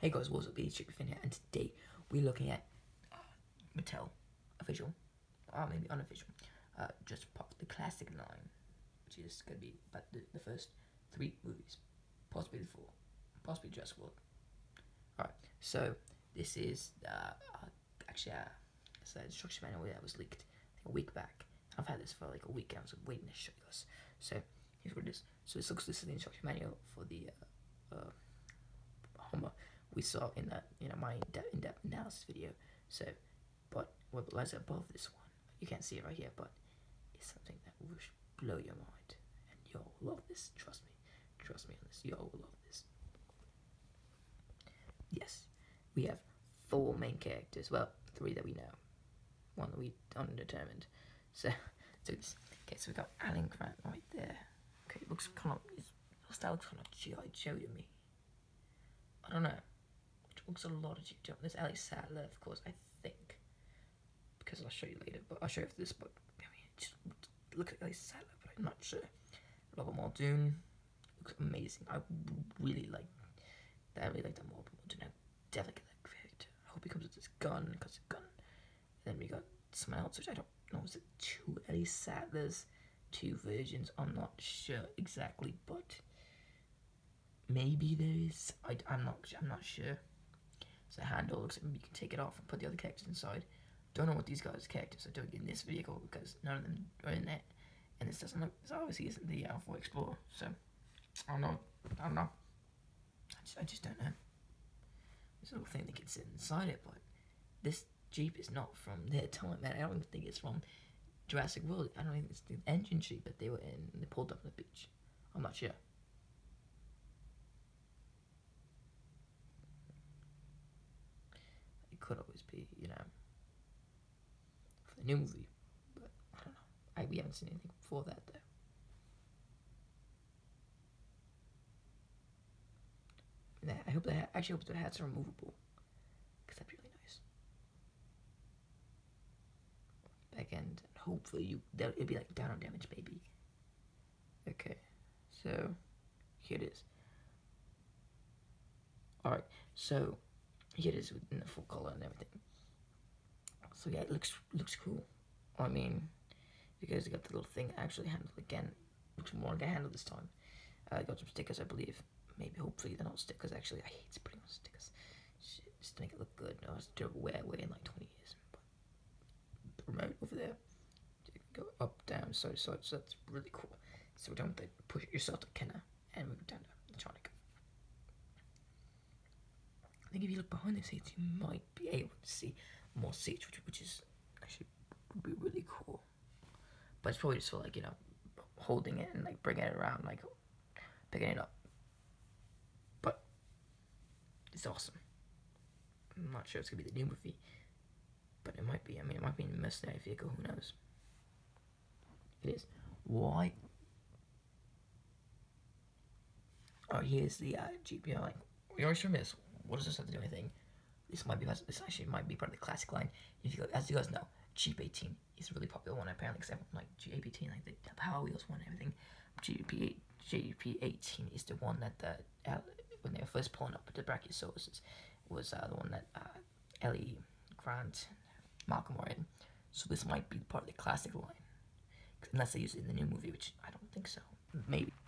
Hey guys, what's up? It's Chickfin here, and today we're looking at Mattel official, maybe unofficial, just pop the classic line, which is gonna be about the first 3 movies, possibly the 4, possibly Jurassic World. Alright, so this is actually it's an instruction manual that was leaked I think a week back. I've had this for like a week. I was waiting to show you guys. So here's what it is. So this is the instruction manual for the Hummer we saw in that my in-depth analysis video. So, but what lies above this one, you can't see it right here, but it's something that will blow your mind, and y'all will love this. Trust me on this. Y'all will love this. Yes, we have 4 main characters. Well, 3 that we know, 1 that we undetermined. So this. Okay, so we got Alan Grant right there. Okay, it looks kind of, his style looks kind of G.I. Joe to me. I don't know. It looks a lot of G.I. Joe. There's Ellie Sattler, of course, I think. Because I'll show you later, but I'll show you after this. But I mean, it just looks like Ellie Sattler, but I'm not sure. Robert Muldoon looks amazing. I really like that. I really like that Robert Muldoon. I definitely get that character. I hope he comes with this gun, because it's a gun. And then we got someone else, which I don't know. Is it 2 Ellie Sattlers? 2 versions? I'm not sure exactly, but maybe there is. I'm not sure. So the handle looks like you can take it off and put the other characters inside. Don't know what these guys' characters are doing in this vehicle, because none of them are in it, and this doesn't look. This obviously isn't the Ford Explorer. So I don't know. I just don't know. There's a little thing that can sit inside it, but this Jeep is not from their time, man. I don't even think it's from Jurassic World. I don't think it's the engine Jeep that they were in. They pulled up on the beach. I'm not sure. It could always be, for the new movie, but I don't know. We haven't seen anything before that though. I hope the hats are removable, because that'd be really nice. Back end, and hopefully it'll be like down on damage, maybe. Okay, so here it is. Alright, so here it is in the full color and everything. So yeah, it looks cool. I mean, you guys got the little thing actually handled again. Looks more like a handle this time. I got some stickers, I believe. Maybe, hopefully they're not stickers. Actually, I hate putting on stickers. Shit, just to make it look good. No, it's to wear in like 20 years. But the remote over there, you can go up, down, so that's really cool. So we don't push it yourself to Kenner and move it down to electronic. I think if you look behind the seats, you might be able to see more seats, which is actually would be really cool. But it's probably just for like holding it and like bringing it around, like picking it up. But it's awesome. I'm not sure it's gonna be the new movie, but it might be. I mean, it might be in a mercenary vehicle. Who knows? It is. Why? Oh, here's the Jeep. Like, we always from this. What does this have to do with anything? This actually might be part of the classic line. If you as you guys know, Jeep 18 is a really popular one apparently, because like Jeep 18, like the Power Wheels one and everything. Jeep 18 is the one that when they were first pulling up at the Brachiosaurus was the one that Ellie Grant, Malcolm were in. So this might be part of the classic line, unless they use it in the new movie, which I don't think so. Maybe.